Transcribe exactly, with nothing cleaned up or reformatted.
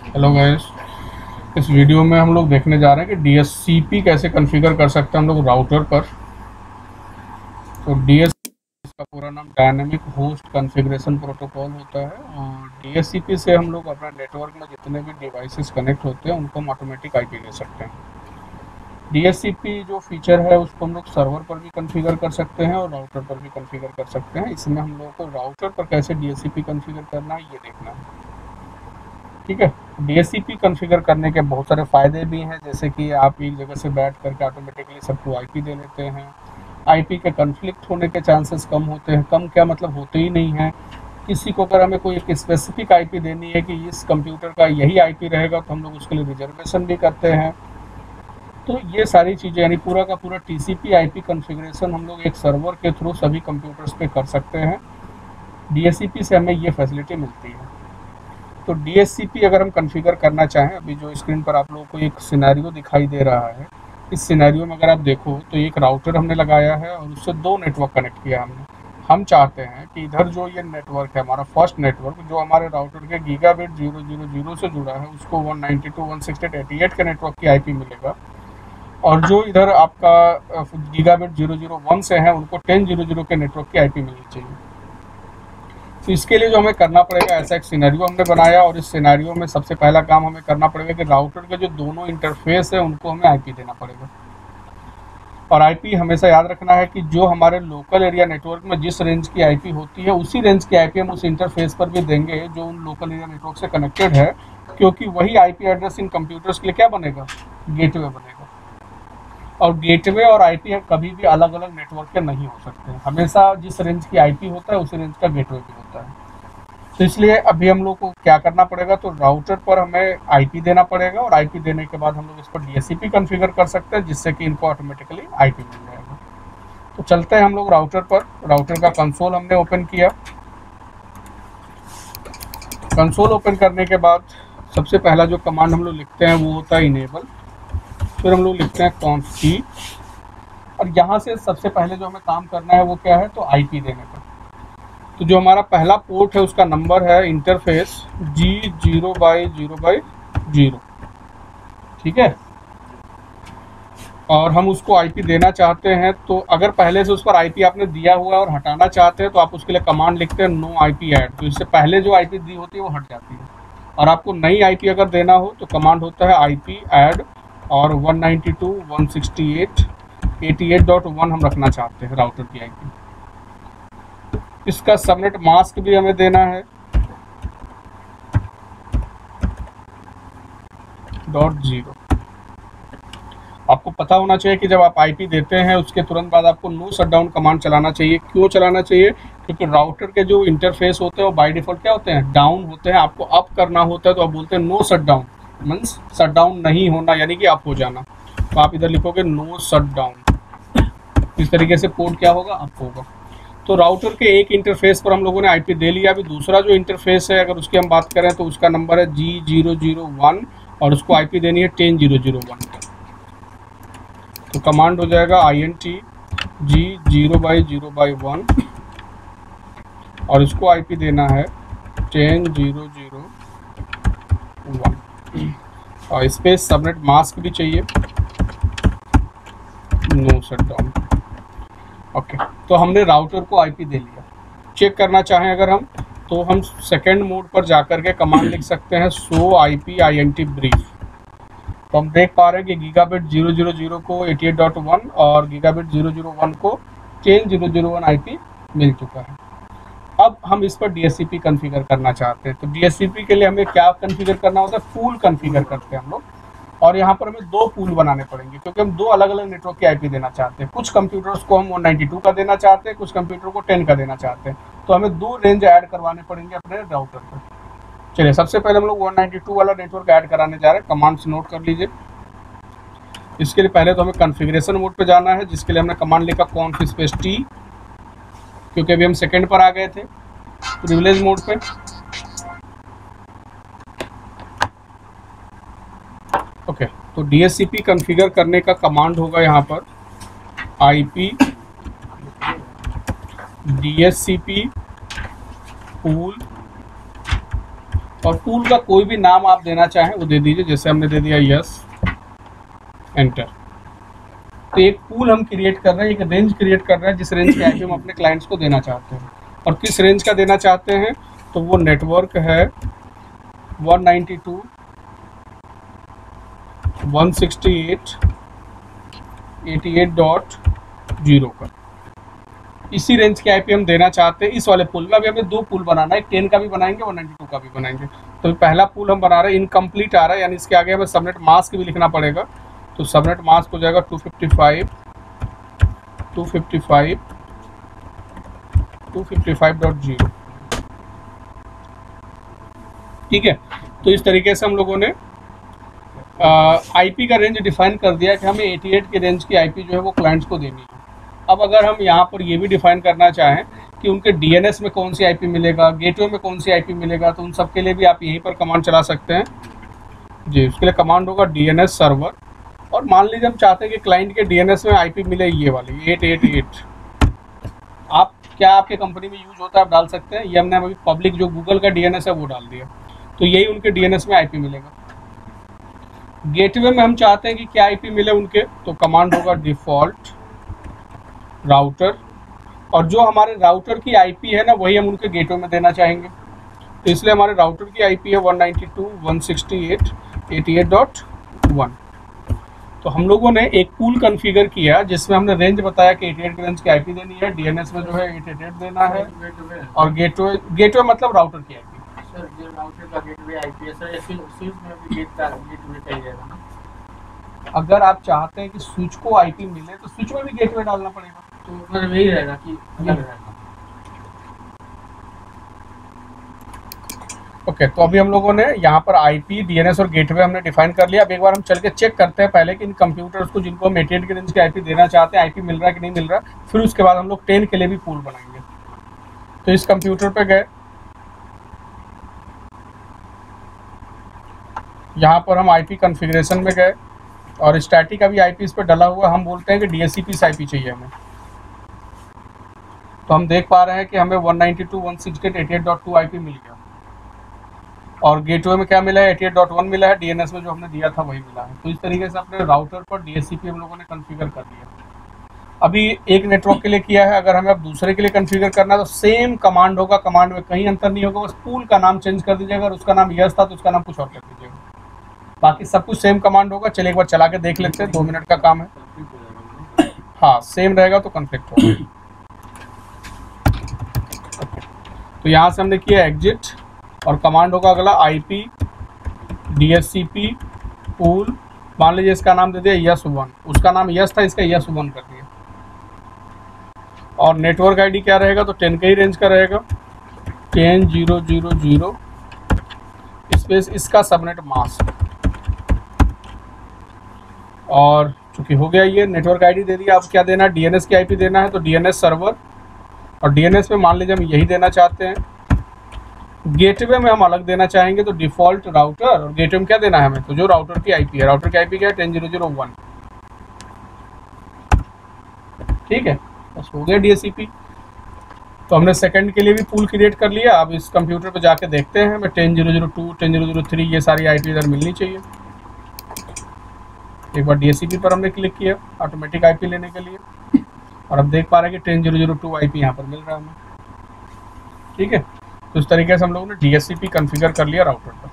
Hello guys, इस video में हम लोग देखने जा रहे हैं कि डीएचसीपी कैसे कॉन्फ़िगर कर सकते हैं हम लोग राउटर पर। तो डीएचसीपी का पूरा नाम डायनेमिक होस्ट कॉन्फ़िगरेशन प्रोटोकॉल होता है और डीएचसीपी से हम लोग अपना नेटवर्क में जितने भी डिवाइसेस कनेक्ट होते हैं उनको हम ऑटोमेटिक आईपी दे सकते हैं। डीएचसीपी जो फीचर है उसको हम लोग सर्वर पर भी कॉन्फ़िगर कर सकते हैं और राउटर पर भी कॉन्फ़िगर कर सकते हैं। इसमें हम लोगों को राउटर पर कैसे डीएचसीपी कॉन्फ़िगर करना है ये देखना है। ठीक है, डीएचसीपी कॉन्फ़िगर करने के बहुत सारे फ़ायदे भी हैं, जैसे कि आप एक जगह से बैठ करके ऑटोमेटिकली सबको आईपी दे लेते हैं। आईपी के कॉन्फ्लिक्ट होने के चांसेस कम होते हैं। कम क्या मतलब होते ही नहीं हैं। किसी को अगर हमें कोई एक स्पेसिफिक आईपी देनी है कि इस कंप्यूटर का यही आईपी रहेगा तो हम लोग उसके लिए रिजर्वेशन भी करते हैं। तो ये सारी चीज़ें यानी पूरा का पूरा टीसीपी आईपी कॉन्फ़िगरेशन हम लोग एक सर्वर के थ्रू सभी कंप्यूटर्स पे कर सकते हैं। डीएचसीपी से हमें ये फैसिलिटी मिलती है। तो डीएचसीपी अगर हम कॉन्फ़िगर करना चाहें, अभी जो स्क्रीन पर आप लोगों को एक सिनेरियो दिखाई दे रहा है, इस सिनेरियो में अगर आप देखो तो एक राउटर हमने लगाया है और उससे दो नेटवर्क कनेक्ट किया हमने। हम चाहते हैं कि इधर जो ये नेटवर्क है हमारा फर्स्ट नेटवर्क जो हमारे राउटर के गीगाबिट ज़ीरो ज़ीरो ज़ीरो से जुड़ा है उसको one ninety two dot one sixty dot eighty eight के नेटवर्क की आईपी मिलेगा, और जो इधर आपका गीगाबिट ज़ीरो ज़ीरो वन से है उनको टेन ज़ीरो ज़ीरो के नेटवर्क की आईपी मिलनी चाहिए। तो इसके लिए जो हमें करना पड़ेगा, ऐसा एक सिनेरियो हमने बनाया और इस सिनेरियो में सबसे पहला काम हमें करना पड़ेगा कि राउटर के जो दोनों इंटरफेस है उनको हमें आईपी देना पड़ेगा। और आईपी हमेशा याद रखना है कि जो हमारे लोकल एरिया नेटवर्क में जिस रेंज की आईपी होती है उसी रेंज की आईपी हम उस इंटरफेस पर भी देंगे जो उन लोकल एरिया नेटवर्क से कनेक्टेड है, क्योंकि वही आईपी एड्रेस इन कंप्यूटर्स के लिए क्या बनेगा, गेटवे बनेगा। और गेटवे और आईपी कभी भी अलग अलग नेटवर्क के नहीं हो सकते हैं। हमेशा जिस रेंज की आईपी होता है उसी रेंज का गेटवे भी होता है। तो इसलिए अभी हम लोग को क्या करना पड़ेगा, तो राउटर पर हमें आईपी देना पड़ेगा और आईपी देने के बाद हम लोग इस पर डीएचसीपी कॉन्फ़िगर कर सकते हैं, जिससे कि इनको ऑटोमेटिकली आईपी मिल जाएगा। तो चलते हैं हम लोग राउटर पर। राउटर का कंसोल हमने ओपन किया। कंसोल ओपन करने के बाद सबसे पहला जो कमांड हम लोग लिखते हैं वो होता है इनेबल। फिर हम लोग लिखते हैं कॉन्फ टी, और यहाँ से सबसे पहले जो हमें काम करना है वो क्या है, तो आईपी देने का। तो जो हमारा पहला पोर्ट है उसका नंबर है interface G zero by zero by zero, ठीक है। और हम उसको आईपी देना चाहते हैं, तो अगर पहले से उस पर आईपी आपने दिया हुआ है और हटाना चाहते हैं तो आप उसके लिए कमांड लिखते हैं नो आईपी ऐड। तो इससे पहले जो आईपी दी होती है वो हट जाती है। और आपको नई आईपी अगर देना हो तो कमांड होता है आईपी ऐड, और one ninety two dot one sixty eight dot eighty eight dot one हम रखना चाहते हैं राउटर की आईपी। इसका सबनेट मास्क भी हमें देना है डॉट जीरो। आपको पता होना चाहिए कि जब आप आईपी देते हैं उसके तुरंत बाद आपको नो शटडाउन कमांड चलाना चाहिए। क्यों चलाना चाहिए? क्योंकि राउटर के जो इंटरफेस होते हैं वो बाय डिफॉल्ट क्या होते हैं, डाउन होते हैं। आपको अप करना होता है तो आप बोलते हैं नो शटडाउन, मीन्स शटडाउन नहीं होना, यानी कि अप हो जाना। तो आप इधर लिखोगे नो शटडाउन। इस तरीके से पोर्ट क्या होगा, अप होगा। तो राउटर के एक इंटरफेस पर हम लोगों ने आईपी दे लिया। अभी दूसरा जो इंटरफेस है अगर उसकी हम बात करें तो उसका नंबर है जी जीरो जीरो वन और उसको आईपी देनी है टेन जीरो जीरो वन। तो कमांड हो जाएगा I N T G zero by zero by one और इसको आईपी देना है टेन जीरो जीरो वन। और इस पर सबनेट मास्क भी चाहिए, नो शटडाउन। ओके, तो हमने राउटर को आईपी दे लिया। चेक करना चाहें अगर हम, तो हम सेकेंड मोड पर जाकर के कमांड लिख सकते हैं show IP I N T brief. तो हम देख पा रहे हैं कि गीगाबिट ज़ीरो ज़ीरो ज़ीरो को एटी एट डॉट वन और गीगाबिट ज़ीरो ज़ीरो वन को ten zero zero one IP मिल चुका है। अब हम इस पर डीएचसीपी कॉन्फ़िगर करना चाहते हैं। तो डीएचसीपी के लिए हमें क्या कॉन्फ़िगर करना होता है, पूल कॉन्फ़िगर करते हैं हम लोग। और यहाँ पर हमें दो पूल बनाने पड़ेंगे क्योंकि हम दो अलग अलग नेटवर्क की आईपी देना चाहते हैं। कुछ कंप्यूटर्स को हम वन नाइंटी टू का देना चाहते हैं, कुछ कंप्यूटर को टेन का देना चाहते हैं। तो हमें दो रेंज ऐड करवाने पड़ेंगे अपने राउटर पर। चलिए, सबसे पहले हम लोग वन नाइंटी टू वाला नेटवर्क ऐड कराने जा रहे हैं। कमांड से नोट कर लीजिए। इसके लिए पहले तो हमें कॉन्फ़िगरेशन मोड पे जाना है, जिसके लिए हमने कमांड लिखा कॉन्फ स्पेस टी, क्योंकि अभी हम सेकेंड पर आ गए थे प्रिविलेज मोड पे। ओके, तो डीएचसीपी कॉन्फ़िगर करने का कमांड होगा यहाँ पर आईपी डीएचसीपी पूल और पूल का कोई भी नाम आप देना चाहें वो दे दीजिए, जैसे हमने दे दिया यस, एंटर। तो एक पूल हम क्रिएट कर रहे हैं, एक रेंज क्रिएट कर रहे हैं जिस रेंज के आईपी हम अपने क्लाइंट्स को देना चाहते हैं। और किस रेंज का देना चाहते हैं, तो वो नेटवर्क है one ninety two dot one sixty eight dot eighty eight dot zero का, इसी रेंज के आईपी हम देना चाहते हैं इस वाले पूल में। अभी हमें दो पूल बनाना है, टेन का भी बनाएंगे, वन नाइंटी टू का भी बनाएंगे। तो पहला पूल हम बना रहे हैं, इनकम्प्लीट आ रहा है, यानी इसके आगे हमें सबनेट मास्क भी लिखना पड़ेगा। तो सबनेट मास्क हो जाएगा two fifty five two fifty five two fifty five dot zero. ठीक है, तो इस तरीके से हम लोगों ने आईपी का रेंज डिफाइन कर दिया कि हमें अठासी के रेंज की आईपी जो है वो क्लाइंट्स को देनी है। अब अगर हम यहाँ पर ये भी डिफाइन करना चाहें कि उनके डीएनएस में कौन सी आईपी मिलेगा, गेटवे में कौन सी आईपी मिलेगा, तो उन सब के लिए भी आप यहीं पर कमांड चला सकते हैं जी। उसके लिए कमांड होगा डीएनएस सर्वर, और मान लीजिए हम चाहते हैं कि क्लाइंट के डीएनएस में आईपी मिले ये वाली एट एट एट। आप क्या आपके कंपनी में यूज होता है आप डाल सकते हैं, ये हमने अभी पब्लिक जो गूगल का डीएनएस है वो डाल दिया, तो यही उनके डीएनएस में आईपी मिलेगा। गेटवे में हम चाहते हैं कि क्या आईपी मिले उनके, तो कमांड होगा डिफॉल्ट राउटर, और जो हमारे राउटर की आईपी है ना वही हम उनके गेटवे में देना चाहेंगे। तो इसलिए हमारे राउटर की आईपी है one ninety two dot one sixty eight dot eighty eight dot one. तो हम लोगों ने एक पूल कॉन्फ़िगर किया जिसमें हमने रेंज बताया कि अठासी की रेंज की आईपी देनी है, डीएनएस में जो है एट एट एट देना है, और गेटवे गेटवे मतलब राउटर की आईपी। सर जो राउटर का गेटवे आईपी है सर, इसी उसी में भी गेट का गेटवे चाहिए रहेगा ना। अगर आप चाहते हैं कि स्विच को आईपी मिले तो स्विच में भी गेटवे डालना पड़ेगा, तो फिर वही रहेगा कि अलग रहेगा। ओके okay, तो अभी हम लोगों ने यहाँ पर आईपी, डीएनएस और गेटवे हमने डिफाइन कर लिया। अब एक बार हम चल के चेक करते हैं पहले कि इन कंप्यूटर्स को जिनको हम अठासी के रेंज की आईपी देना चाहते हैं आईपी मिल रहा है कि नहीं मिल रहा, फिर उसके बाद हम लोग टेन के लिए भी पूल बनाएंगे। तो इस कंप्यूटर पे गए, यहाँ पर हम आईपी कॉन्फ़िगरेशन में गए, और स्टैटिक अभी आईपी इस पर डला हुआ, हम बोलते हैं कि डीएचसीपी से आईपी चाहिए हमें। तो हम देख पा रहे हैं कि हमें one ninety two dot one sixty eight dot eighty eight dot two IP मिल गया, और गेटवे में क्या मिला है, एटी एट डॉट वन मिला है, डीएनएस में जो हमने दिया था वही मिला है। तो इस तरीके से अपने राउटर पर डीएचसीपी हम लोगों ने कॉन्फ़िगर कर लिया। अभी एक नेटवर्क के लिए किया है, अगर हमें अब दूसरे के लिए कॉन्फ़िगर करना है तो सेम कमांड होगा, कमांड में कहीं अंतर नहीं होगा, बस पूल का नाम चेंज कर दीजिएगा। अगर उसका नाम यस था तो उसका नाम कुछ और कर दीजिएगा, बाकी सब कुछ सेम कमांड होगा। चलिए एक बार चला के देख लेते हैं, दो मिनट का काम है। हाँ सेम रहेगा तो कॉन्फ्लिक्ट होगा। तो यहाँ से हमने किया एग्जिट, और कमांड होगा अगला आईपी डीएचसीपी पूल, मान लीजिए इसका नाम दे दिया यस वन, उसका नाम यस था इसका यस वन कर दिया। और नेटवर्क आईडी क्या रहेगा, तो टेन के ही रेंज का रहेगा, ten zero zero zero space इसका सबनेट मास्क। और चूंकि हो गया ये नेटवर्क आईडी दे दिया, अब क्या देना है, डीएनएस की आईपी देना है, तो डीएनएस सर्वर, और डीएनएस में मान लीजिए हम यही देना चाहते हैं। गेटवे में हम अलग देना चाहेंगे, तो डिफॉल्ट राउटर, और गेटवे में क्या देना है हमें, तो जो राउटर की आईपी है, राउटर की आईपी क्या है, टेन जीरो जीरो वन। ठीक है, बस हो गया डीएचसीपी। तो हमने सेकंड के लिए भी पूल क्रिएट कर लिया। अब इस कंप्यूटर पे जाके देखते हैं, हमें ten zero zero two, ten zero zero three ये सारी आईपी इधर मिलनी चाहिए। एक बार डीएचसीपी पर हमने क्लिक किया ऑटोमेटिक आईपी लेने के लिए, और अब देख पा रहे हैं कि ten zero zero two IP यहाँ पर मिल रहा है हमें। ठीक है, तो इस तरीके से हम लोगों ने डीएचसीपी कॉन्फ़िगर कर लिया राउटर पर।